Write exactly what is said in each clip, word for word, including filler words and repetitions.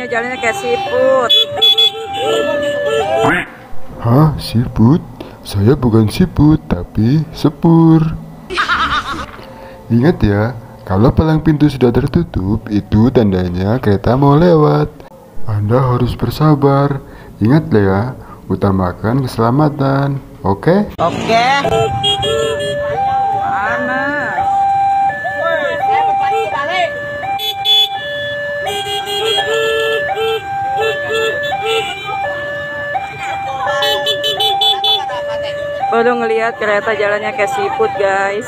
jalannya kayak siput. Hah, siput? Saya bukan siput, tapi sepur. Ingat ya, kalau palang pintu sudah tertutup, itu tandanya kereta mau lewat. Anda harus bersabar. Ingatlah ya, utamakan keselamatan. Oke? Oke. Panas. Baru ngelihat kereta jalannya kayak siput, guys.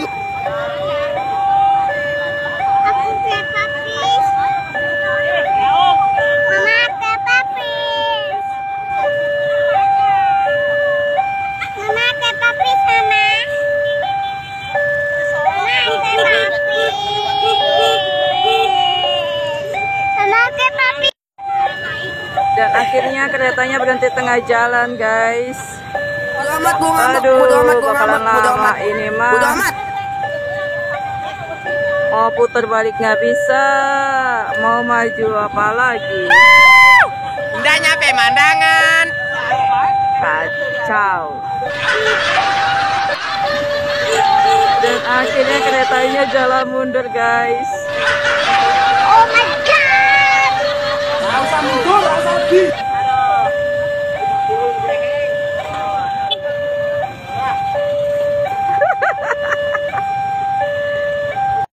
Dan akhirnya keretanya berhenti tengah jalan, guys. Aduh, bakalan lama ini mah. Mau putar balik nggak bisa, mau maju apa lagi? Udah nyampe pemandangan. Kacau. Dan akhirnya keretanya jalan mundur, guys. Oh my god! Nggak usah mundur, nggak usah